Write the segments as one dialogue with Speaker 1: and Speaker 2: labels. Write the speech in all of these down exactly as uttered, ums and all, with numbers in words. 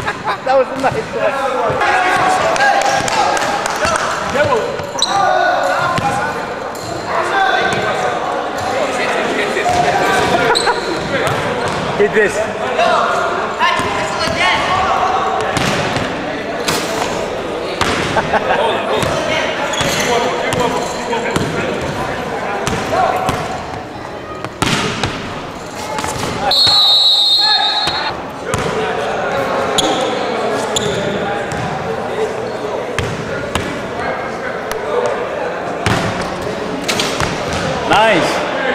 Speaker 1: That was a nice one. Hit this. Nice.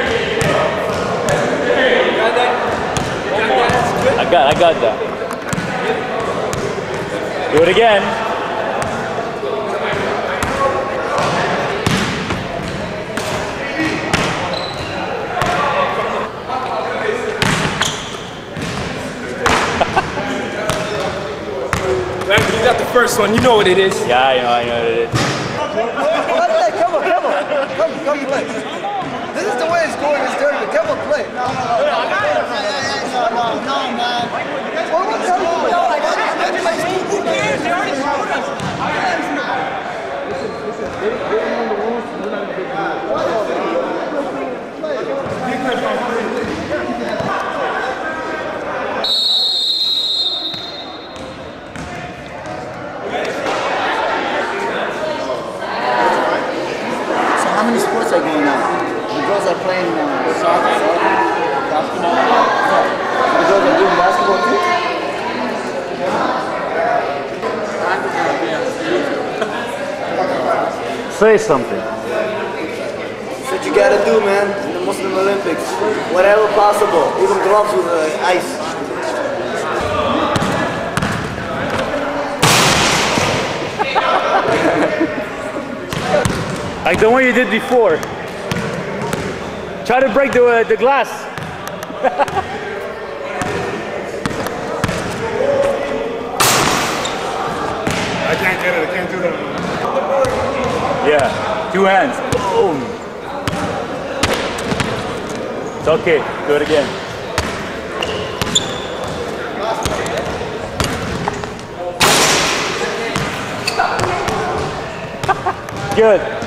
Speaker 1: I got, I got that. Do it again.
Speaker 2: You got the first one, you know what it is.
Speaker 1: Yeah, I know, I know what it is.
Speaker 3: Come on, come on. Come, come play. This is the way it's going, it's dirty. Come on, play. No, no, no, no, man. Well, what's up? No, I got it. Who cares? They already screwed us. Listen, listen. They don't know the rules. We're not going to How many sports are going on? The girls are playing uh, soccer, soccer, basketball. Yeah. The girls are doing basketball too?
Speaker 1: Say something.
Speaker 3: That's what you gotta do, man, in the Muslim Olympics. Whatever possible, even gloves with uh, ice.
Speaker 1: Like the one you did before. Try to break the, uh, the glass.
Speaker 2: I can't get it, I can't do that.
Speaker 1: Yeah, two hands. Boom. It's okay, do it again. Good.